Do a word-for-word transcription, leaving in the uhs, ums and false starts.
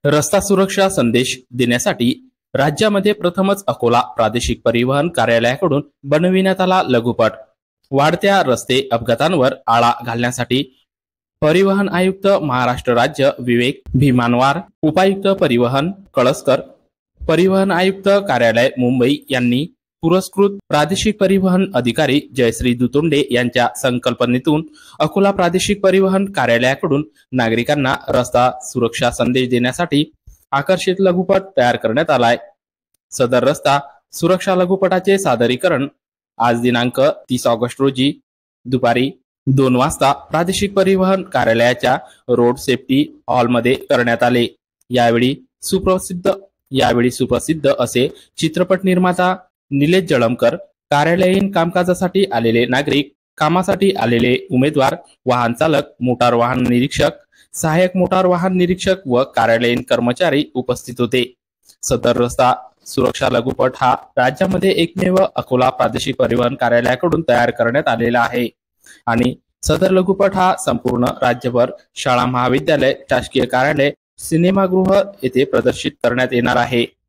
रस्ता सुरक्षा संदेश देण्यासाठी राज्यामध्ये प्रथमच अकोला प्रादेशिक परिवहन कार्यालयाकडून बनविण्यात आला लघुपट। वाढत्या रस्ते अपघातांवर आळा घालण्यासाठी परिवहन आयुक्त महाराष्ट्र राज्य विवेक भीमानवार, उपायुक्त परिवहन कळसकर, परिवहन आयुक्त कार्यालय मुंबई यांनी पुरस्कृत प्रादेशिक परिवहन अधिकारी जयश्री दुतोंडे यांच्या संकल्पनेतून अकोला प्रादेशिक परिवहन कार्यालयाकडून नागरिकांना रस्ता सुरक्षा संदेश देण्यासाठी आकर्षित लघुपट तयार करण्यात आलाय। सदर रस्ता सुरक्षा लघुपटाचे सादरीकरण आज दिनांक तीस ऑगस्ट रोजी दुपारी दोन वाजता प्रादेशिक परिवहन कार्यालयाच्या रोड सेफ्टी हॉलमध्ये करण्यात आले। यावेळी सुप्रसिद्ध यावेळी सुप्रसिद्ध असे चित्रपट निर्माता निलेश जळमकर, कार्यालयीन कामकाजासाठी आलेले नागरिक, कामासाठी आलेले उमेदवार, वाहन चालक, मोटार वाहन निरीक्षक, सहाय्यक मोटार वाहन निरीक्षक व कार्यालयीन कर्मचारी उपस्थित होते। सदर रस्ता सुरक्षा लघुपट हा राज्यामध्ये एकमेव अकोला प्रादेशिक परिवहन कार्यालयाकडून तयार करण्यात आलेला आहे आणि सदर लघुपट हा संपूर्ण राज्यभर शाळा, महाविद्यालय, शासकीय कार्यालय, सिनेमागृह येथे प्रदर्शित करण्यात येणार आहे।